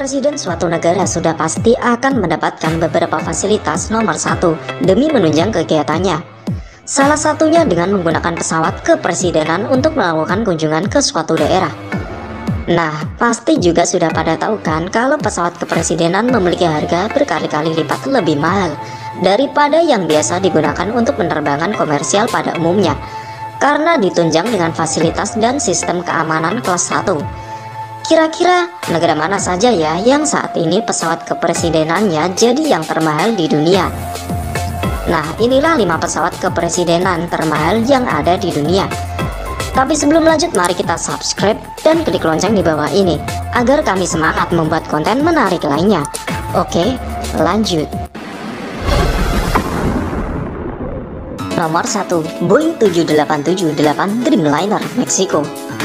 Presiden suatu negara sudah pasti akan mendapatkan beberapa fasilitas nomor satu demi menunjang kegiatannya. Salah satunya dengan menggunakan pesawat kepresidenan untuk melakukan kunjungan ke suatu daerah. Nah, pasti juga sudah pada tahu kan kalau pesawat kepresidenan memiliki harga berkali-kali lipat lebih mahal daripada yang biasa digunakan untuk penerbangan komersial pada umumnya, karena ditunjang dengan fasilitas dan sistem keamanan kelas 1. Kira-kira negara mana saja ya yang saat ini pesawat kepresidenannya jadi yang termahal di dunia? Nah, inilah 5 pesawat kepresidenan termahal yang ada di dunia. Tapi sebelum lanjut, mari kita subscribe dan klik lonceng di bawah ini agar kami semangat membuat konten menarik lainnya. Oke, lanjut. Nomor 1, Boeing 787-8 Dreamliner, Meksiko.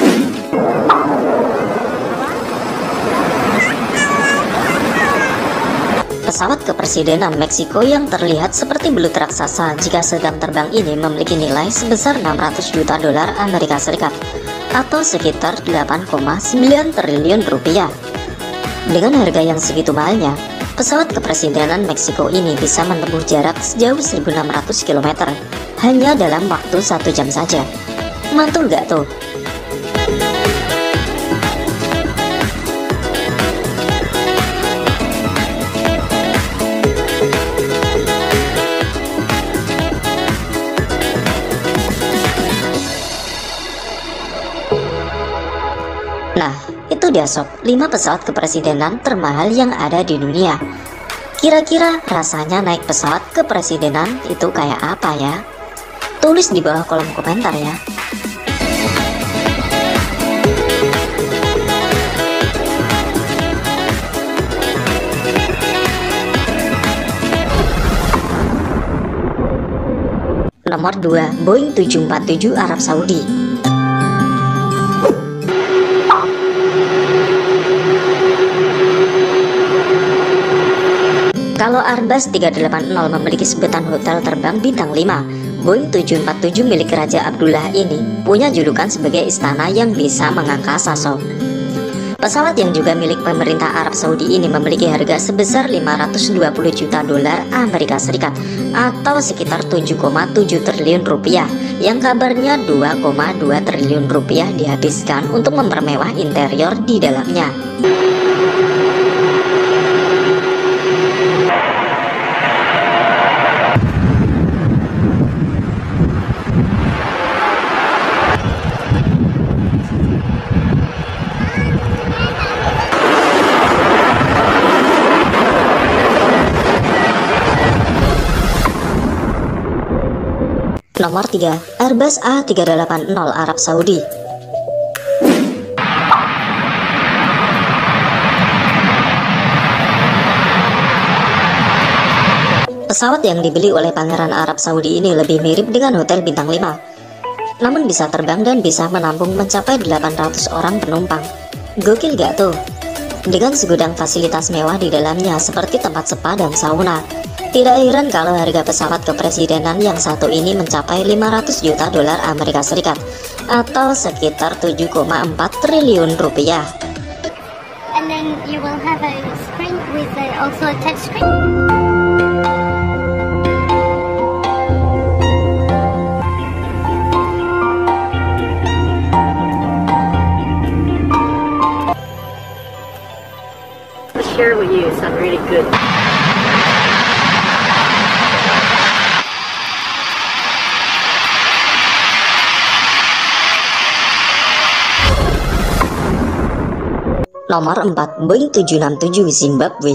Pesawat kepresidenan Meksiko yang terlihat seperti belut raksasa jika sedang terbang ini memiliki nilai sebesar 600 juta dolar Amerika Serikat atau sekitar 8,9 triliun rupiah. Dengan harga yang segitu mahalnya, pesawat kepresidenan Meksiko ini bisa menempuh jarak sejauh 1.600 km hanya dalam waktu 1 jam saja. Mantul gak tuh? Nah, itu dia sob, 5 pesawat kepresidenan termahal yang ada di dunia. Kira-kira rasanya naik pesawat kepresidenan itu kayak apa ya? Tulis di bawah kolom komentar ya. Nomor 2, Boeing 747 Arab Saudi. Kalau Airbus 380 memiliki sebutan hotel terbang bintang 5, Boeing 747 milik Raja Abdullah ini punya julukan sebagai istana yang bisa mengangkasa sob. Pesawat yang juga milik pemerintah Arab Saudi ini memiliki harga sebesar 520 juta dolar Amerika Serikat atau sekitar 7,7 triliun rupiah, yang kabarnya 2,2 triliun rupiah dihabiskan untuk mempermewah interior di dalamnya. Nomor 3, Airbus A380 Arab Saudi. Pesawat yang dibeli oleh Pangeran Arab Saudi ini lebih mirip dengan hotel bintang 5, namun bisa terbang dan bisa menampung mencapai 800 orang penumpang. Gokil gak tuh? Dengan segudang fasilitas mewah di dalamnya seperti tempat spa dan sauna. Tidak heran kalau harga pesawat kepresidenan yang satu ini mencapai 500 juta dolar Amerika Serikat atau sekitar 7,4 triliun rupiah. And then you will have a screen with also a touch screen. Share with you some really good. Nomor 4, Boeing 767 Zimbabwe.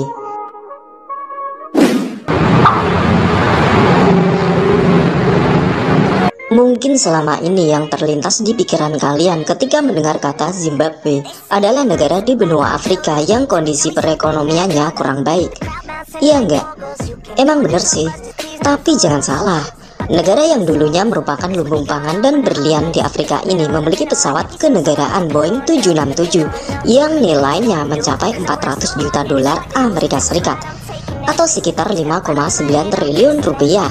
Mungkin selama ini yang terlintas di pikiran kalian ketika mendengar kata Zimbabwe adalah negara di benua Afrika yang kondisi perekonomiannya kurang baik. Iya enggak? Emang bener sih, tapi jangan salah. Negara yang dulunya merupakan lumbung pangan dan berlian di Afrika ini memiliki pesawat kenegaraan Boeing 767 yang nilainya mencapai 400 juta dolar Amerika Serikat atau sekitar 5,9 triliun rupiah.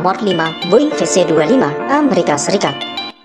nomor 5 Boeing VC-25 Amerika Serikat.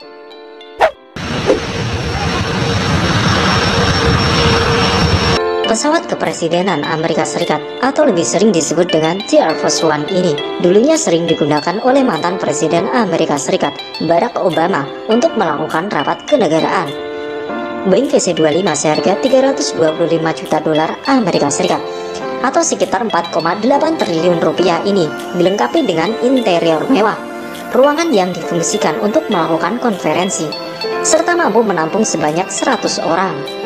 Pesawat kepresidenan Amerika Serikat atau lebih sering disebut dengan The Air Force One ini dulunya sering digunakan oleh mantan Presiden Amerika Serikat Barack Obama untuk melakukan rapat kenegaraan. Boeing VC-25 seharga 325 juta dolar Amerika Serikat atau sekitar 4,8 triliun rupiah ini dilengkapi dengan interior mewah, ruangan yang difungsikan untuk melakukan konferensi, serta mampu menampung sebanyak 100 orang.